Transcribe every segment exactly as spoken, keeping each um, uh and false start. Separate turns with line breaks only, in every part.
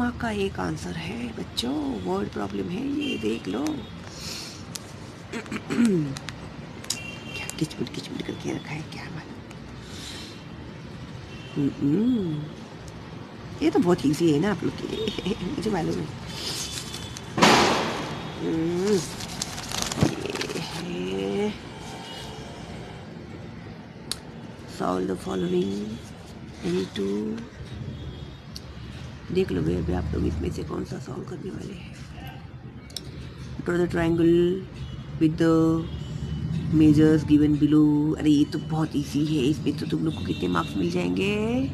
Mark का एक answer है बच्चों, वर्ड प्रॉब्लम है ये, देख लो। क्या किचमिट किचमिट करके रखा है, क्या मालूम। ये तो बहुत इजी है ना आप लोग के लिए, मुझे मालूम है। ये है solve the following any two. देख लो भैया, अभी आप लोग इसमें से कौन सा सॉल्व करने वाले हैं। Draw the triangle with the measures given below. अरे ये तो बहुत इजी है, इसमें तो तुम लोग को कितने मार्क्स मिल जाएंगे।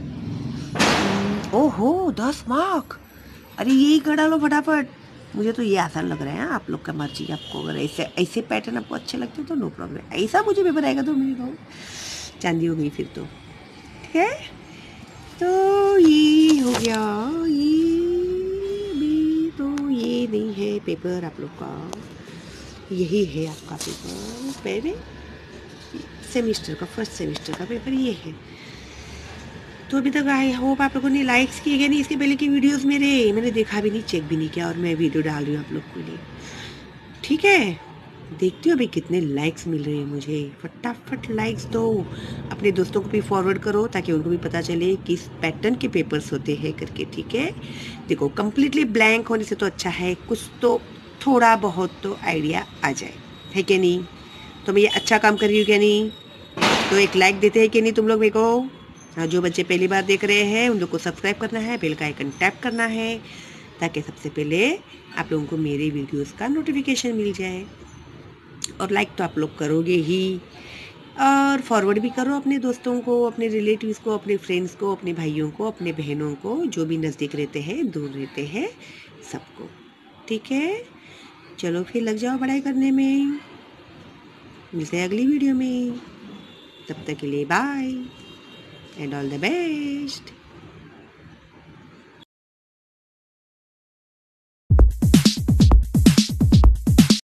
ओहो दस मार्क। अरे यही कर डालो फटाफट, मुझे तो ये आसान लग रहा है। आप लोग का मर्जी, आपको अगर ऐसे ऐसे पैटर्न आपको अच्छे लगते तो नो प्रॉब्लम। ऐसा मुझे पेपर आएगा तो मेरी तो चांदी हो गई फिर तो। ठीक है, तो ये हो गया। ये भी तो ये नहीं है पेपर आप लोग का, यही है आपका पेपर। पहले सेमिस्टर का, फर्स्ट सेमिस्टर का पेपर ये है। तो अभी तक आई होप आप लोगों ने लाइक्स किए गए नहीं इसके पहले की वीडियोस मेरे, मैंने देखा भी नहीं, चेक भी नहीं किया, और मैं वीडियो डाल रही हूँ आप लोग के लिए। ठीक है, देखती हूँ अभी कितने लाइक्स मिल रहे हैं मुझे। फटाफट लाइक्स दो, अपने दोस्तों को भी फॉरवर्ड करो ताकि उनको भी पता चले किस पैटर्न के पेपर्स होते हैं करके। ठीक है, देखो कम्प्लीटली ब्लैंक होने से तो अच्छा है कुछ तो थोड़ा बहुत तो आइडिया आ जाए, है कि नहीं। तो मैं ये अच्छा काम कर रही हूँ क्या नहीं, तो एक लाइक देते हैं कि नहीं तुम लोग मेरे को। हाँ, जो बच्चे पहली बार देख रहे हैं उन लोग को सब्सक्राइब करना है, बेल का आइकन टैप करना है ताकि सबसे पहले आप लोगों को मेरे वीडियोस का नोटिफिकेशन मिल जाए। और लाइक तो आप लोग करोगे ही, और फॉरवर्ड भी करो अपने दोस्तों को, अपने रिलेटिव्स को, अपने फ्रेंड्स को, अपने भाइयों को, अपने बहनों को, जो भी नज़दीक रहते हैं दूर रहते हैं सबको। ठीक है, चलो फिर लग जाओ पढ़ाई करने में, मिलते हैं अगली वीडियो में। तब तक के लिए bye and all the best.